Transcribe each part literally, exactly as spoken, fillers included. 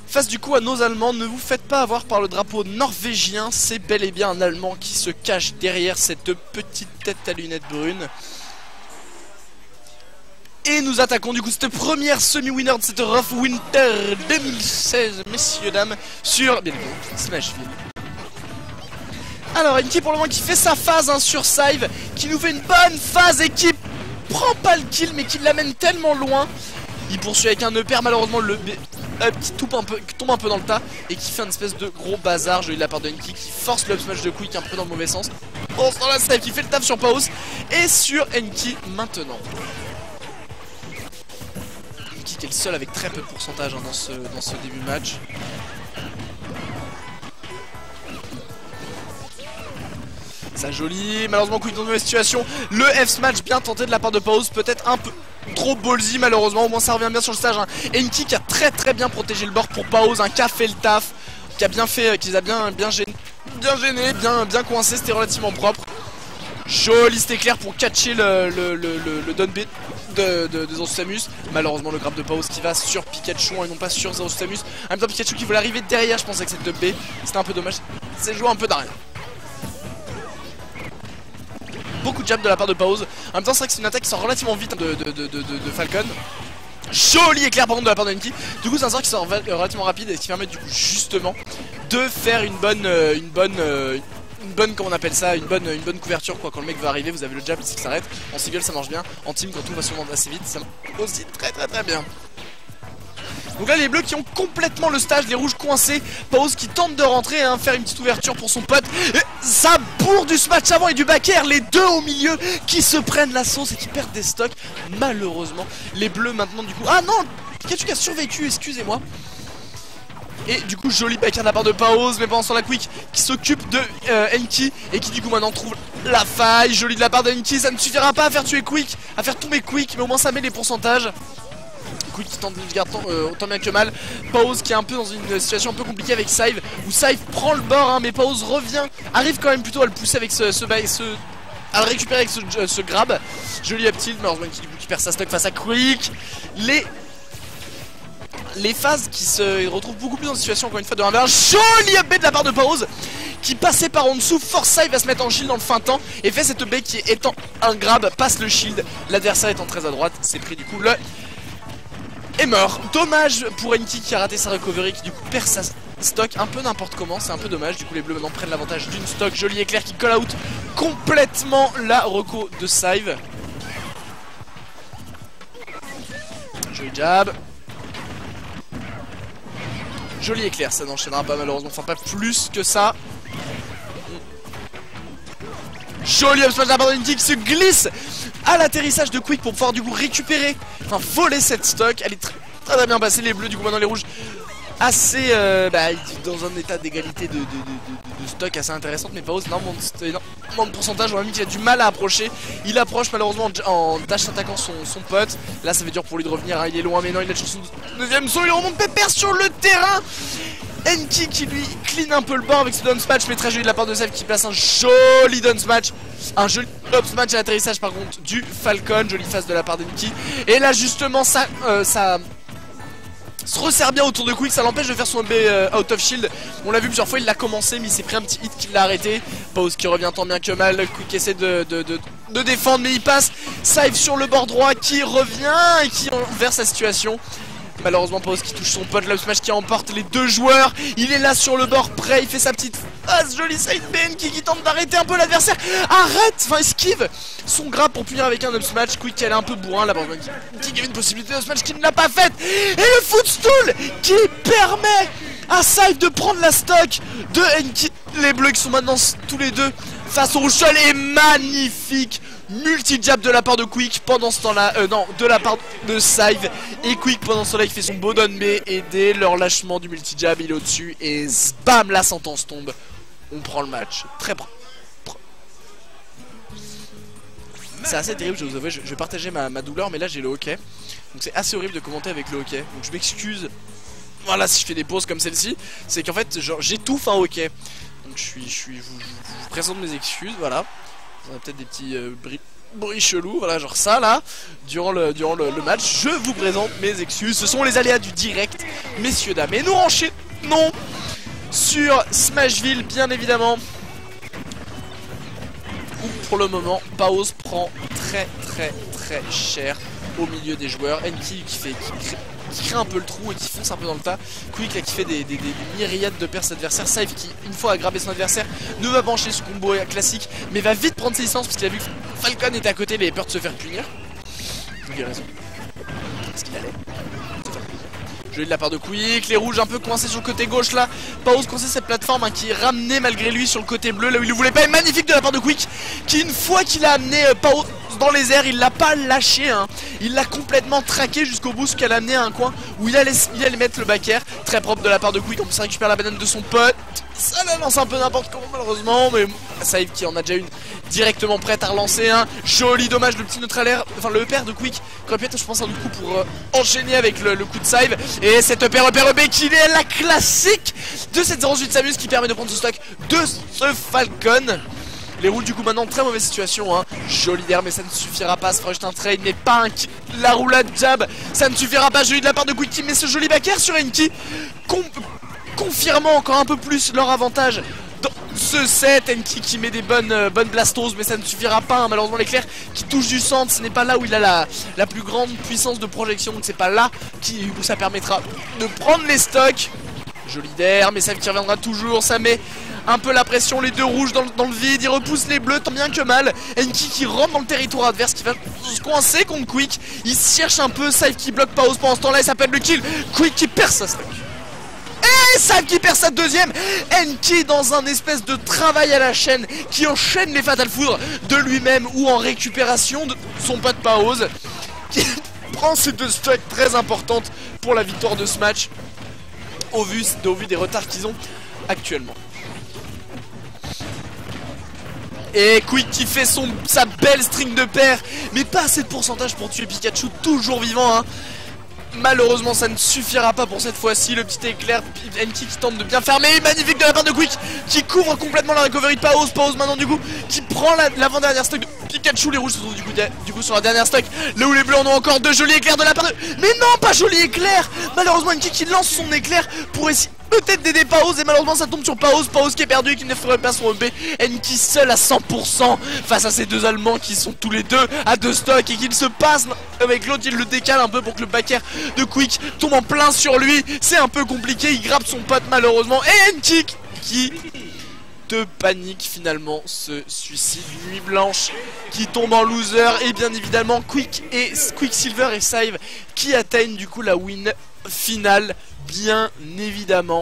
Face du coup à nos Allemands, ne vous faites pas avoir par le drapeau norvégien, c'est bel et bien un Allemand qui se cache derrière cette petite tête à lunettes brunes. Et nous attaquons du coup cette première semi-winner de cette Rough Winter deux mille seize, messieurs dames, sur bien évidemment Smashville. Alors Enki pour le moment qui fait sa phase hein, sur Saive, qui nous fait une bonne phase et qui prend pas le kill mais qui l'amène tellement loin. Il poursuit avec un E P R, malheureusement le up qui tombe un, peu, qui tombe un peu dans le tas et qui fait une espèce de gros bazar joli de la part de Enki qui force le up smash de Quick un peu dans le mauvais sens. On se dans la Saive qui fait le taf sur Paus et sur Enki maintenant. Enki qui est le seul avec très peu de pourcentage hein, dans, ce, dans ce début de match. Ça joli, malheureusement Quick dans une mauvaise situation. Le F-Smash bien tenté de la part de Paus, peut-être un peu trop ballsy malheureusement, au moins ça revient bien sur le stage hein. Enki qui a très très bien protégé le board pour Paus, hein, qui a fait le taf, qui a bien fait, qui les a bien, bien gêné, bien gêné, bien, bien coincé, c'était relativement propre. Joli c'était clair pour catcher le, le, le, le, le down B de, de, de Zorosamus. Malheureusement le grab de Paus qui va sur Pikachu hein, et non pas sur Zorosamus. En même temps Pikachu qui voulait arriver derrière je pense avec cette deux B, c'était un peu dommage, c'est joué un peu d'arrière. Beaucoup de jab de la part de Paus. En même temps c'est vrai que c'est une attaque qui sort relativement vite de, de, de, de, de Falcon. Joli éclair par contre de la part de Enki. Du coup c'est un sort qui sort relativement rapide et qui permet du coup justement de faire une bonne euh, une bonne euh, une bonne comment on appelle ça, une bonne une bonne couverture quoi. Quand le mec va arriver vous avez le jab qui s'arrête. En single ça marche bien, en team quand tout va souvent assez vite ça marche aussi très très très bien. Donc là les bleus qui ont complètement le stage, les rouges coincés, Paus qui tente de rentrer, hein, faire une petite ouverture pour son pote. Et ça bourre du smash avant et du back air, les deux au milieu qui se prennent la sauce et qui perdent des stocks. Malheureusement, les bleus maintenant du coup... Ah non, Pikachu qui a survécu, excusez-moi. Et du coup joli back air de la part de Paus, mais pendant ce temps la Quick qui s'occupe de euh, Enki et qui du coup maintenant trouve la faille. Joli de la part de Enki, ça ne suffira pas à faire tuer Quick, à faire tomber Quick, mais au moins ça met les pourcentages. Quick qui tente de le garder euh, autant bien que mal. Paus qui est un peu dans une situation un peu compliquée avec Saive, où Saive prend le bord hein, mais Paus revient, arrive quand même plutôt à le pousser avec ce, ce, ce à le récupérer avec ce, ce grab. Joli up tilt, malheureusement qui, du coup, qui perd sa stock face à Quick. Les Les phases qui se retrouvent beaucoup plus dans une situation encore une fois de un v un. Joli up B de la part de Paus qui passait par en dessous, force Saive à se mettre en shield dans le fin temps et fait cette B qui étant un grab, passe le shield. L'adversaire étant très à droite, c'est pris du coup le est mort. Dommage pour Enki qui a raté sa recovery, qui du coup perd sa stock un peu n'importe comment, c'est un peu dommage. Du coup les bleus maintenant prennent l'avantage d'une stock. Joli éclair qui call out complètement la reco de Saive. Joli jab. Joli éclair, ça n'enchaînera pas malheureusement, enfin pas plus que ça. Joli up smash de la part de Enki qui se glisse à l'atterrissage de Quick pour pouvoir du coup récupérer, enfin voler cette stock. Elle est très très, très bien passée, les bleus du coup maintenant les rouges assez euh, bah, dans un état d'égalité de, de, de, de, de stock assez intéressante, mais Paus énormément de pourcentage. On a mis qu'il a du mal à approcher, il approche malheureusement en, en dash attaquant son, son pote. Là ça fait dur pour lui de revenir, hein. Il est loin mais non il a son deuxième saut, il remonte pépère sur le terrain. Enki qui lui clean un peu le bord avec ce down smash, mais très joli de la part de Saive qui place un joli down smash, un joli up smash à l'atterrissage par contre du Falcon. Jolie phase de la part d'Enki. Et là justement ça, euh, ça se resserre bien autour de Quick, ça l'empêche de faire son B euh, out of shield. On l'a vu plusieurs fois, il l'a commencé mais il s'est pris un petit hit qui l'a arrêté. Paus qui revient tant bien que mal, Quick essaie de, de, de, de défendre mais il passe. Saive sur le bord droit qui revient et qui renverse sa situation. Malheureusement Paus qui touche son pote, le smash qui emporte les deux joueurs. Il est là sur le bord prêt, il fait sa petite phase. Joli side B, Enki qui tente d'arrêter un peu l'adversaire. Arrête, enfin esquive son grab pour punir avec un up smash. Quick qui est un peu bourrin là-bas, qui avait une possibilité de smash qui ne l'a pas faite. Et le footstool qui permet à Saive de prendre la stock de Enki. Les bleus qui sont maintenant tous les deux face au rouge sol est magnifique. Multi-jab de la part de Quick pendant ce temps-là, euh, non, de la part de Saive. Et Quick pendant ce temps-là il fait son beau down B. Et dès leur lâchement du multi-jab il est au-dessus. Et bam, la sentence tombe. On prend le match. Très pro... C'est assez terrible, je vous avoue, je, je vais partager ma, ma douleur, mais là j'ai le hockey. Donc c'est assez horrible de commenter avec le hockey. Donc je m'excuse. Voilà, si je fais des pauses comme celle-ci, c'est qu'en fait, genre, j'étouffe un hockey. Donc je suis, je suis, je vous, je vous présente mes excuses, voilà. On a peut-être des petits euh, bri bruit chelou, voilà, genre ça là, durant le, durant le, le match. Je vous présente mes excuses, ce sont les aléas du direct, messieurs, dames. Et nous enchaînons sur Smashville, bien évidemment. Où pour le moment, Paos prend très très très cher au milieu des joueurs. Enki qui fait qui crée, qui crée un peu le trou et qui fonce un peu dans le tas. Quick là qui fait des, des, des myriades de pertes adversaires. Saive qui, une fois a grabé son adversaire, ne va pas enchaîner ce combo classique, mais va vite prendre ses licences parce qu'il a vu que Falcon était à côté, il avait peur de se faire punir. Il a raison. Parce qu'il allait. Joli de la part de Quick, les rouges un peu coincés sur le côté gauche là. Paos coincé cette plateforme hein, qui est ramenée malgré lui sur le côté bleu là où il ne voulait pas. Et magnifique de la part de Quick qui, une fois qu'il a amené euh, Paos dans les airs, il l'a pas lâché hein. Il l'a complètement traqué jusqu'au bout, ce qu'elle a amené à un coin où il allait, il allait mettre le back air. Très propre de la part de Quick. En plus ça récupère la banane de son pote. Ça la lance un peu n'importe comment malheureusement, mais Saive qui en a déjà une directement prête à relancer un hein. Joli dommage, le petit neutralaire, enfin le E P R de Quick qui aurait pu être je pense un coup pour euh, enchaîner avec le, le coup de Saive. Et cette E P R E P R E B qui est la classique de cette zéro huit Samus qui permet de prendre ce stock de ce Falcon. Les roules du coup maintenant très mauvaise situation hein. Joli d'air mais ça ne suffira pas, ce fera juste un trade, n'est pas un kill. La roulade jab, ça ne suffira pas. Joli de la part de Quick qui met ce joli back air sur Enki, Com confirmant encore un peu plus leur avantage dans ce set. Enki qui met des bonnes, euh, bonnes blastos, mais ça ne suffira pas hein. Malheureusement l'éclair qui touche du centre, ce n'est pas là où il a la, la plus grande puissance de projection, donc c'est pas là qui, où ça permettra de prendre les stocks. Joli d'air, mais ça qui reviendra toujours, ça met un peu la pression, les deux rouges dans le, dans le vide, il repousse les bleus tant bien que mal. Enki qui rentre dans le territoire adverse, qui va se coincer contre Quick, il cherche un peu, Saive qui bloque Paos pendant ce temps là et ça pète le kill. Quick qui perd sa stock. Et Saive qui perd sa deuxième. Enki dans un espèce de travail à la chaîne qui enchaîne les Fatal Foudres de lui-même ou en récupération de son pote Paos qui prend ces deux stocks très importantes pour la victoire de ce match au vu, au vu des retards qu'ils ont actuellement. Et Quick qui fait son, sa belle string de paire, mais pas assez de pourcentage pour tuer Pikachu, toujours vivant hein. Malheureusement ça ne suffira pas pour cette fois-ci. Le petit éclair, Enki qui tente de bien fermer. Magnifique de la part de Quick qui couvre complètement la recovery de Paos. Paos maintenant du coup qui prend l'avant-dernière stock de Pikachu. Les rouges se trouvent du coup, du coup sur la dernière stock, là où les bleus en ont encore deux jolis éclairs de la part de... Mais non, pas joli éclair. Malheureusement Enki qui lance son éclair pour essayer peut-être d'aider Paos, et malheureusement ça tombe sur Paos. Paos qui est perdu et qui ne ferait pas son E B. Enki seul à cent pour cent face à ces deux Allemands qui sont tous les deux à deux stocks et qui se passent avec l'autre. Il le décale un peu pour que le back air de Quick tombe en plein sur lui. C'est un peu compliqué, il grappe son pote malheureusement. Et Enki qui de panique finalement se suicide. Nuit blanche qui tombe en loser. Et bien évidemment Quick et Quicksilver et Saive qui atteignent du coup la win finale. Bien évidemment,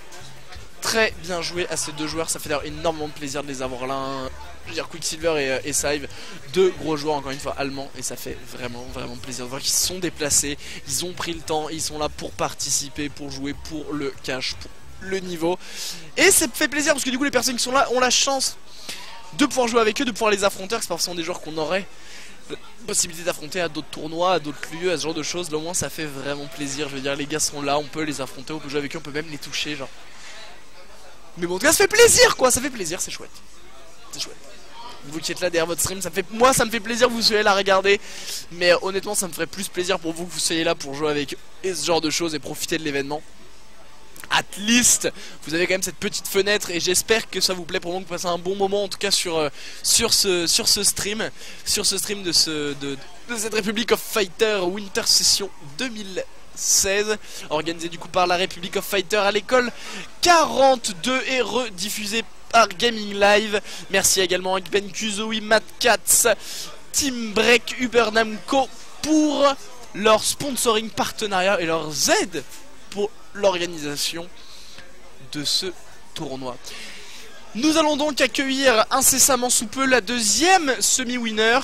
très bien joué à ces deux joueurs. Ça fait d'ailleurs énormément de plaisir de les avoir là. Je veux dire Quicksilver et, et Saive, deux gros joueurs encore une fois allemands, et ça fait vraiment vraiment plaisir de voir qu'ils se sont déplacés, ils ont pris le temps, ils sont là pour participer, pour jouer, pour le cash, pour le niveau. Et ça fait plaisir parce que du coup les personnes qui sont là ont la chance de pouvoir jouer avec eux, de pouvoir les affronter. C'est pas forcément des joueurs qu'on aurait la possibilité d'affronter à d'autres tournois, à d'autres lieux, à ce genre de choses. Là au moins ça fait vraiment plaisir. Je veux dire les gars sont là, on peut les affronter, on peut jouer avec eux, on peut même les toucher genre. Mais bon en tout cas ça fait plaisir quoi, ça fait plaisir, c'est chouette. C'est chouette. Vous qui êtes là derrière votre stream, ça me fait, moi ça me fait plaisir que vous soyez là à regarder. Mais euh, honnêtement ça me ferait plus plaisir pour vous que vous soyez là pour jouer avec eux et ce genre de choses et profiter de l'événement. At least, vous avez quand même cette petite fenêtre et j'espère que ça vous plaît pour moi, que vous passez un bon moment en tout cas sur, euh, sur, ce, sur ce stream, sur ce stream de, ce, de, de cette Republic of Fighter Winter Session deux mille seize, organisé du coup par la Republic of Fighter à l'école quarante-deux et rediffusé par Gaming Live. Merci également à Ben Kuzoui, Matt Katz, Team Break, Uber Namco pour leur sponsoring partenariat et leur aide pour l'organisation de ce tournoi. Nous allons donc accueillir incessamment sous peu la deuxième semi-winner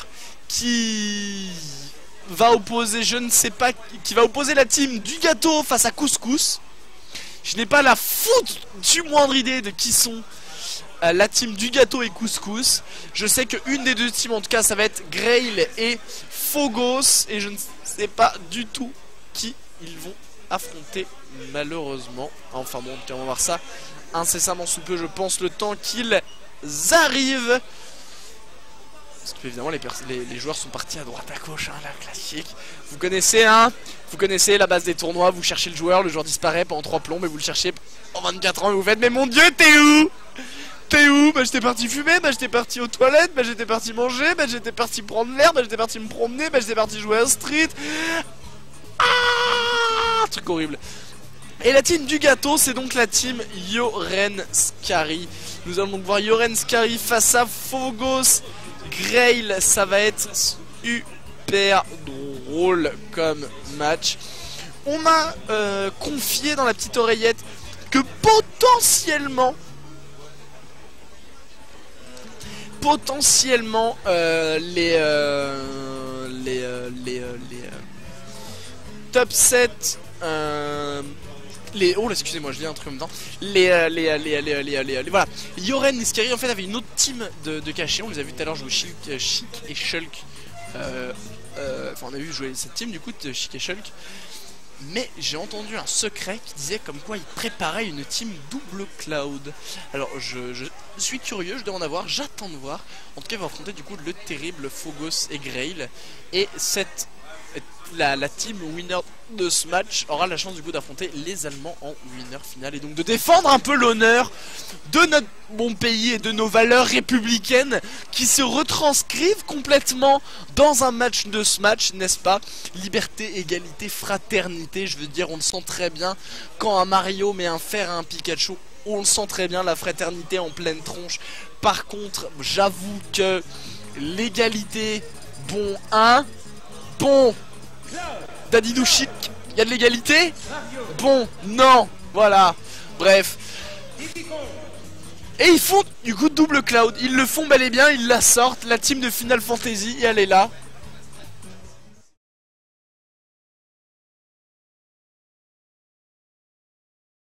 qui va opposer, je ne sais pas, qui va opposer la team du gâteau face à Couscous. Je n'ai pas la foute du moindre idée de qui sont euh, la team du gâteau et Couscous. Je sais qu'une des deux teams en tout cas ça va être Grail et Phogos et je ne sais pas du tout qui ils vont affronter malheureusement. Enfin bon, on va voir ça incessamment sous peu, je pense, le temps qu'ils arrivent Parce que évidemment les, les, les joueurs sont partis à droite à gauche, hein, la classique. Vous connaissez, hein, vous connaissez la base des tournois, vous cherchez le joueur, le joueur disparaît pendant trois plombs et vous le cherchez en vingt-quatre ans et vous faites mais mon dieu t'es où? T'es où? Bah j'étais parti fumer, bah j'étais parti aux toilettes, bah j'étais parti manger, bah j'étais parti prendre l'air, bah j'étais parti me promener, bah j'étais parti jouer à street. Ah, truc horrible. Et la team du gâteau, c'est donc la team Yoren Skari. Nous allons donc voir Yoren Skari face à Phogos Grail. Ça va être super drôle comme match. On m'a euh, confié dans la petite oreillette que potentiellement Potentiellement euh, les, euh, les, euh, les, euh, les euh, top sept euh, les oh là excusez-moi je lis un truc en même temps les euh, les, euh, les, euh, les, euh, les, euh, les, euh, les voilà Yoren et Skari en fait avaient une autre team de, de cachés. On les a vu tout à l'heure jouer Chic, euh, Chic et Shulk euh, euh, enfin on a vu jouer cette team du coup de Chic et Shulk. Mais j'ai entendu un secret qui disait comme quoi il préparait une team double Cloud. Alors je, je suis curieux, je dois en avoir, j'attends de voir. En tout cas il va affronter du coup le terrible Phogos et Grail. Et cette la, la team winner de ce match aura la chance du coup d'affronter les Allemands en winner final. Et donc de défendre un peu l'honneur de notre bon pays et de nos valeurs républicaines qui se retranscrivent complètement dans un match de ce match, n'est-ce pas? Liberté, égalité, fraternité, je veux dire on le sent très bien quand un Mario met un fer à un Pikachu, on le sent très bien, la fraternité en pleine tronche. Par contre j'avoue que l'égalité, bon hein, bon Dadidou Chic, il y a de l'égalité? Bon, non, voilà, bref. Et ils font du coup double Cloud, ils le font bel et bien, ils la sortent, la team de Final Fantasy, et elle est là.